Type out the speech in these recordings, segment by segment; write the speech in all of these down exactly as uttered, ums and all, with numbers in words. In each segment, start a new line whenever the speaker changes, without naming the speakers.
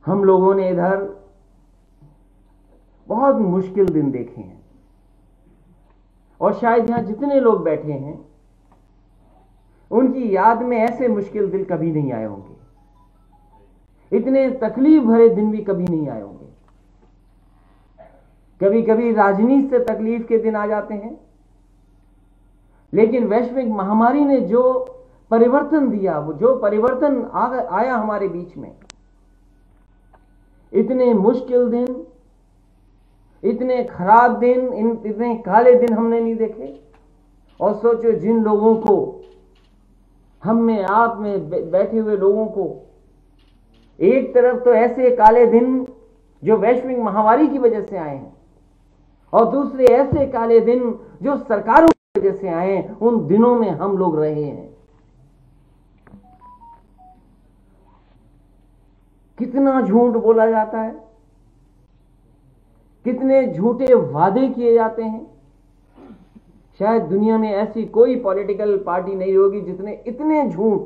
हम लोगों ने इधर बहुत मुश्किल दिन देखे हैं और शायद यहां जितने लोग बैठे हैं उनकी याद में ऐसे मुश्किल दिन कभी नहीं आए होंगे, इतने तकलीफ भरे दिन भी कभी नहीं आए होंगे। कभी कभी राजनीति से तकलीफ के दिन आ जाते हैं, लेकिन वैश्विक महामारी ने जो परिवर्तन दिया, वो जो परिवर्तन आ, आया हमारे बीच में, इतने मुश्किल दिन, इतने खराब दिन, इन इतने काले दिन हमने नहीं देखे। और सोचो जिन लोगों को, हम में आप में बैठे हुए लोगों को, एक तरफ तो ऐसे काले दिन जो वैश्विक महामारी की वजह से आए हैं और दूसरे ऐसे काले दिन जो सरकारों की वजह से आए हैं, उन दिनों में हम लोग रहे हैं। कितना झूठ बोला जाता है, कितने झूठे वादे किए जाते हैं। शायद दुनिया में ऐसी कोई पॉलिटिकल पार्टी नहीं होगी जितने इतने झूठ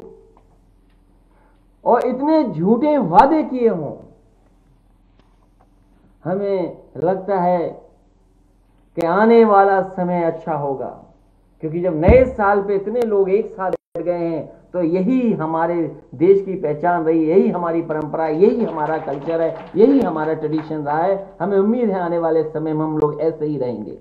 और इतने झूठे वादे किए हों। हमें लगता है कि आने वाला समय अच्छा होगा, क्योंकि जब नए साल पे इतने लोग एक साथ बैठ गए हैं तो यही हमारे देश की पहचान रही, यही हमारी परंपरा, यही हमारा कल्चर है, यही हमारा ट्रेडिशन रहा है। हमें उम्मीद है आने वाले समय में हम लोग ऐसे ही रहेंगे।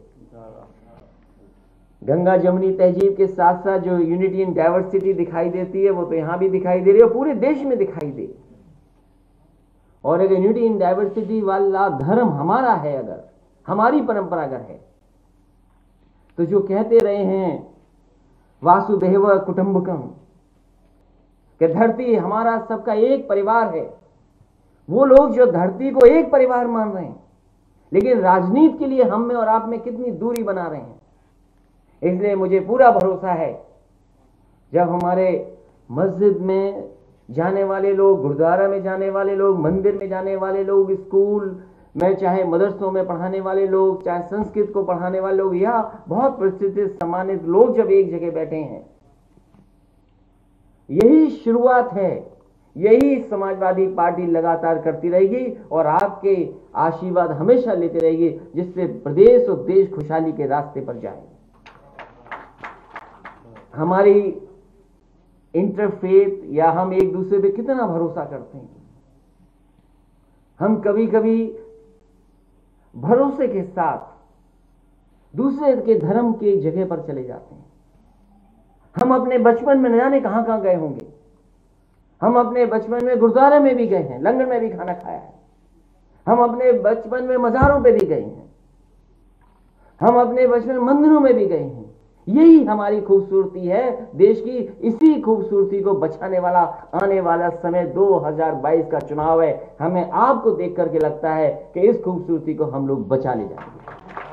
गंगा जमुनी तहजीब के साथ साथ जो यूनिटी इन डाइवर्सिटी दिखाई देती है, वो तो यहां भी दिखाई दे रही है और पूरे देश में दिखाई दे। और अगर यूनिटी इन डाइवर्सिटी वाला धर्म हमारा है, अगर हमारी परंपरा अगर है, तो जो कहते रहे हैं वासुदेव कुटुंबकम, कि धरती हमारा सबका एक परिवार है, वो लोग जो धरती को एक परिवार मान रहे हैं, लेकिन राजनीति के लिए हम में और आप में कितनी दूरी बना रहे हैं। इसलिए मुझे पूरा भरोसा है, जब हमारे मस्जिद में जाने वाले लोग, गुरुद्वारा में जाने वाले लोग, मंदिर में जाने वाले लोग, स्कूल में चाहे मदरसों में पढ़ाने वाले लोग, चाहे संस्कृत को पढ़ाने वाले लोग, या बहुत प्रसिद्ध सम्मानित लोग जब एक जगह बैठे हैं, यही शुरुआत है, यही समाजवादी पार्टी लगातार करती रहेगी और आपके आशीर्वाद हमेशा लेती रहेगी, जिससे प्रदेश और देश खुशहाली के रास्ते पर जाए। हमारी इंटरफेथ या हम एक दूसरे पे कितना भरोसा करते हैं। हम कभी कभी भरोसे के साथ दूसरे के धर्म के जगह पर चले जाते हैं। हम अपने बचपन में न जाने कहां कहां गए होंगे। हम अपने बचपन में गुरुद्वारे में भी गए हैं, लंगर में भी खाना खाया है। हम अपने बचपन में मज़ारों पे भी गए हैं। हम अपने बचपन में मंदिरों में भी गए हैं। यही हमारी खूबसूरती है देश की। इसी खूबसूरती को बचाने वाला आने वाला समय दो हज़ार बाईस का चुनाव है। हमें आपको देख करके लगता है कि इस खूबसूरती को हम लोग बचा ले जाएंगे।